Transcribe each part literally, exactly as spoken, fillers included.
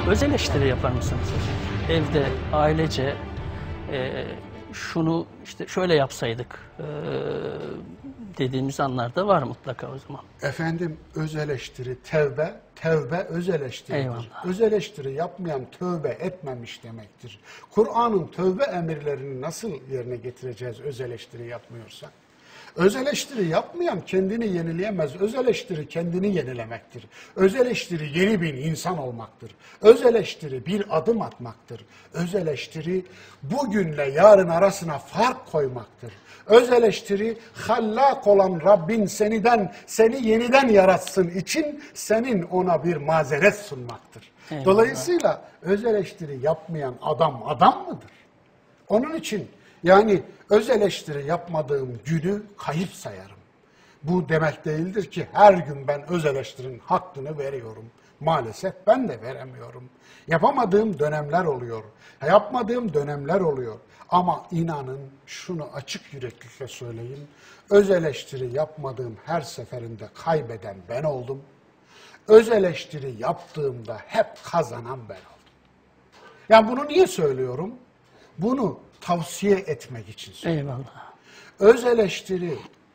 Öz eleştiri yapar mısınız hocam? Evde ailece e, şunu işte şöyle yapsaydık e, dediğimiz anlarda var mutlaka o zaman. Efendim, öz eleştiri tevbe, tevbe öz eleştiridir. Eyvallah. Öz eleştiri yapmayan tövbe etmemiş demektir. Kur'an'ın tövbe emirlerini nasıl yerine getireceğiz öz eleştiri yapmıyorsak? Öz eleştiri yapmayan kendini yenileyemez. Öz eleştiri kendini yenilemektir. Öz eleştiri yeni bir insan olmaktır. Öz eleştiri bir adım atmaktır. Öz eleştiri bugünle yarın arasına fark koymaktır. Öz eleştiri hallak olan Rabbin seniden, seni yeniden yaratsın için senin ona bir mazeret sunmaktır. Eyvallah. Dolayısıyla öz eleştiri yapmayan adam adam mıdır? Onun için yani öz eleştiri yapmadığım günü kayıp sayarım. Bu demek değildir ki her gün ben öz eleştirinin hakkını veriyorum. Maalesef ben de veremiyorum. Yapamadığım dönemler oluyor. Yapmadığım dönemler oluyor. Ama inanın şunu açık yüreklilikle söyleyeyim. Öz eleştiri yapmadığım her seferinde kaybeden ben oldum. Öz eleştiri yaptığımda hep kazanan ben oldum. Yani bunu niye söylüyorum? Bunu tavsiye etmek için söylüyorum. Eyvallah. Öz eleştiri,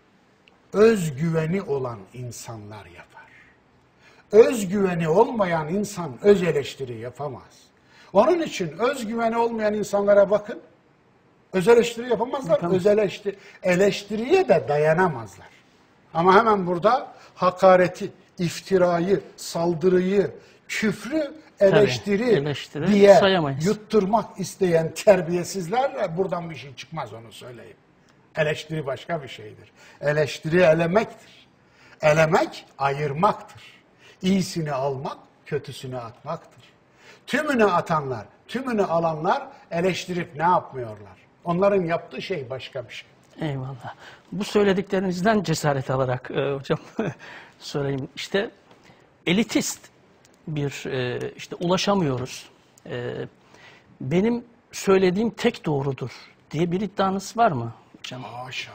özgüveni olan insanlar yapar. Özgüveni olmayan insan öz eleştiri yapamaz. Onun için özgüveni olmayan insanlara bakın. Öz eleştiri yapamazlar. Yapamaz. Öz eleştiri, eleştiriye de dayanamazlar. Ama hemen burada hakareti, iftirayı, saldırıyı, küfrü eleştiri, Tabii, eleştiri diye sayamayız. yutturmak isteyen terbiyesizlerle buradan bir şey çıkmaz, onu söyleyeyim. Eleştiri başka bir şeydir. Eleştiri elemektir. Elemek ayırmaktır. İyisini almak, kötüsünü atmaktır. Tümünü atanlar, tümünü alanlar eleştirip ne yapmıyorlar? Onların yaptığı şey başka bir şey. Eyvallah. Bu söylediklerinizden cesaret alarak e, hocam sorayım. İşte elitist bir e, işte ulaşamıyoruz. E, benim söylediğim tek doğrudur diye bir iddianız var mı hocam? Haşa.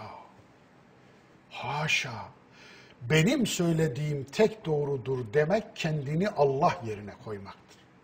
Haşa. Benim söylediğim tek doğrudur demek kendini Allah yerine koymaktır.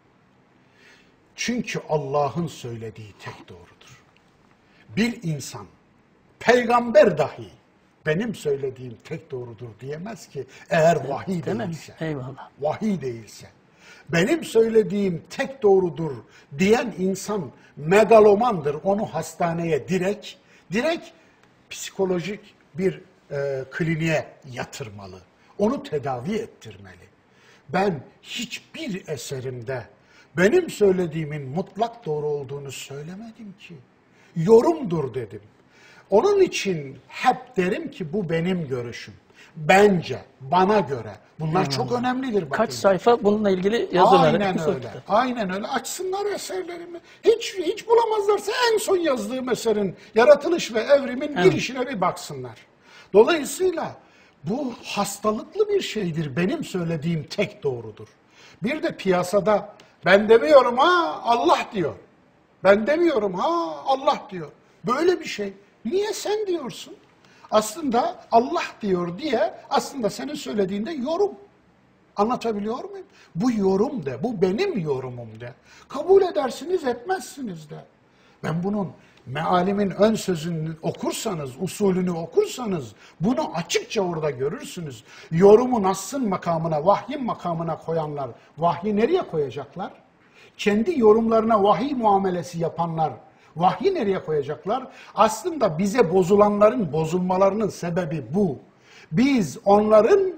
Çünkü Allah'ın söylediği tek doğrudur. Bir insan, peygamber dahi benim söylediğim tek doğrudur diyemez ki eğer vahiy Değil mi? değilse. Eyvallah. Vahiy değilse. Benim söylediğim tek doğrudur diyen insan megalomandır. Onu hastaneye direkt, direkt psikolojik bir e, kliniğe yatırmalı. Onu tedavi ettirmeli. Ben hiçbir eserimde benim söylediğimin mutlak doğru olduğunu söylemedim ki. Yorumdur dedim. Onun için hep derim ki bu benim görüşüm. Bence, bana göre. Bunlar Eyvallah. çok önemlidir. Bakın. Kaç sayfa bununla ilgili yazı var. Aynen öyle. Aynen öyle. Açsınlar eserlerimi. Hiç hiç bulamazlarsa en son yazdığım eserin yaratılış ve evrimin Evet. girişine bir baksınlar. Dolayısıyla bu hastalıklı bir şeydir. Benim söylediğim tek doğrudur. Bir de piyasada ben demiyorum ha Allah diyor. Ben demiyorum ha Allah diyor. Böyle bir şey. Niye sen diyorsun? Aslında Allah diyor diye aslında senin söylediğinde yorum. Anlatabiliyor muyum? Bu yorum de, bu benim yorumum de. Kabul edersiniz, etmezsiniz de. Ben bunun mealimin ön sözünü okursanız, usulünü okursanız bunu açıkça orada görürsünüz. Yorumu Nass'ın makamına, vahyin makamına koyanlar vahyi nereye koyacaklar? Kendi yorumlarına vahiy muamelesi yapanlar vahyi nereye koyacaklar? Aslında bize bozulanların bozulmalarının sebebi bu. Biz onların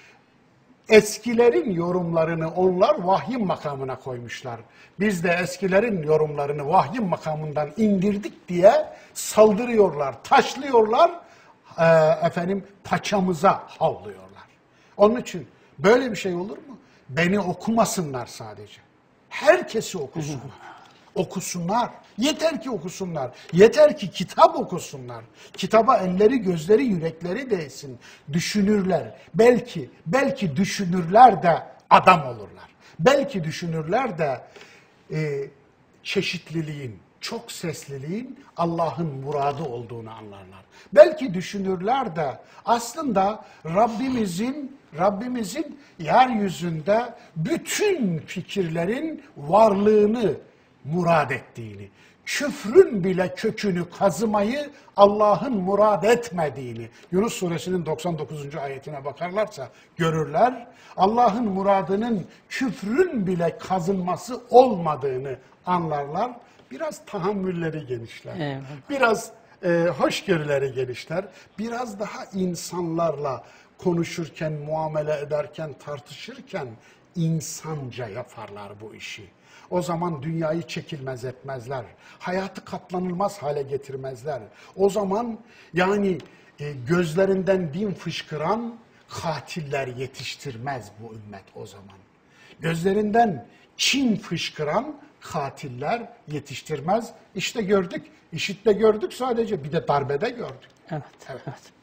eskilerin yorumlarını onlar vahyin makamına koymuşlar. Biz de eskilerin yorumlarını vahyin makamından indirdik diye saldırıyorlar, taşlıyorlar, e, efendim paçamıza havlıyorlar. Onun için böyle bir şey olur mu? Beni okumasınlar sadece. Herkesi okusunlar. Okusunlar. Yeter ki okusunlar. Yeter ki kitap okusunlar. Kitaba elleri, gözleri, yürekleri değsin. Düşünürler. Belki, belki düşünürler de adam olurlar. Belki düşünürler de e, çeşitliliğin, çok sesliliğin Allah'ın muradı olduğunu anlarlar. Belki düşünürler de aslında Rabbimizin Rabbimizin yeryüzünde bütün fikirlerin varlığını murad ettiğini, küfrün bile kökünü kazımayı Allah'ın murad etmediğini, Yunus suresinin doksan dokuzuncu ayetine bakarlarsa görürler, Allah'ın muradının küfrün bile kazınması olmadığını anlarlar. Biraz tahammülleri genişler, Evet. biraz e, hoşgörüleri genişler, biraz daha insanlarla konuşurken, muamele ederken, tartışırken insanca yaparlar bu işi. O zaman dünyayı çekilmez etmezler. Hayatı katlanılmaz hale getirmezler. O zaman yani e, gözlerinden din fışkıran katiller yetiştirmez bu ümmet o zaman. Gözlerinden kin fışkıran katiller yetiştirmez. İşte gördük, işitte gördük sadece, bir de darbede gördük. Evet, Evet. evet.